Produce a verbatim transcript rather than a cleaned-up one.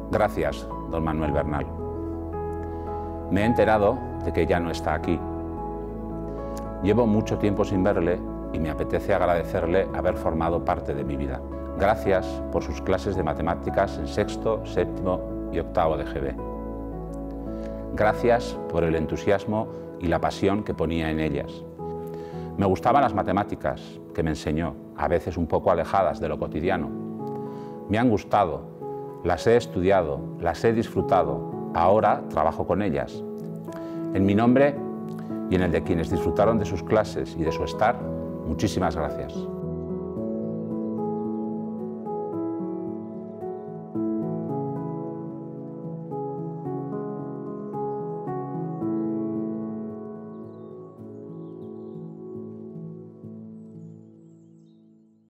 Gracias, don Manuel Bernal. Me he enterado de que ya no está aquí. Llevo mucho tiempo sin verle y me apetece agradecerle haber formado parte de mi vida. Gracias por sus clases de matemáticas en sexto, séptimo y octavo de G B. Gracias por el entusiasmo y la pasión que ponía en ellas. Me gustaban las matemáticas que me enseñó, a veces un poco alejadas de lo cotidiano. Me han gustado, las he estudiado, las he disfrutado, ahora trabajo con ellas. En mi nombre y en el de quienes disfrutaron de sus clases y de su estar, muchísimas gracias.